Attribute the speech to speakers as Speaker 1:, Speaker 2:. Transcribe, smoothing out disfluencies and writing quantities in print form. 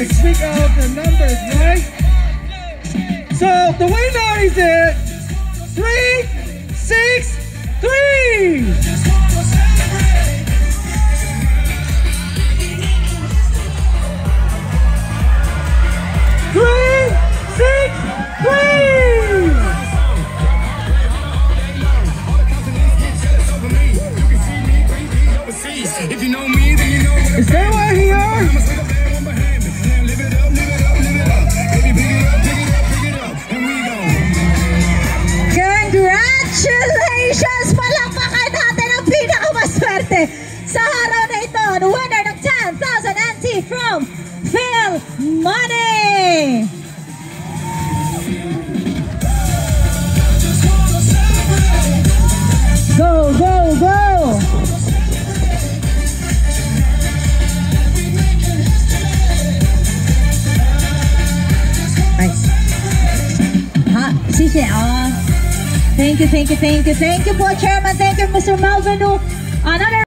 Speaker 1: speak out the numbers, right? So the winner is it 363. Is there one here?
Speaker 2: Congratulations! Palakpakan natin ang pinakamaswerte sa araw na ito. The winner ng 10,000 NT from PILMAY! Go, go, go! Thank you po, Chairman. Thank you, Mr. Malvin. Another